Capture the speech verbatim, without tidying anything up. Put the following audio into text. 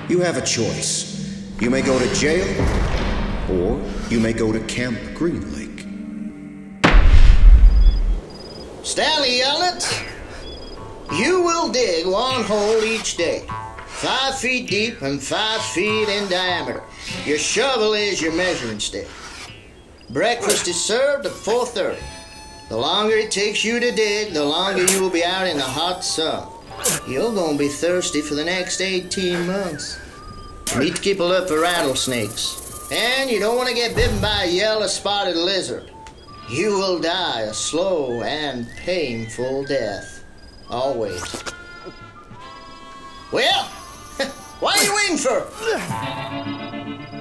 You have a choice. You may go to jail, or you may go to Camp Green Lake. Stanley Yelnats, you will dig one hole each day, five feet deep and five feet in diameter. Your shovel is your measuring stick. Breakfast is served at four thirty. The longer it takes you to dig, the longer you will be out in the hot sun. You're gonna be thirsty for the next eighteen months. You need to keep a look for rattlesnakes. And you don't want to get bitten by a yellow spotted lizard. You will die a slow and painful death. Always. Well, what are you waiting for?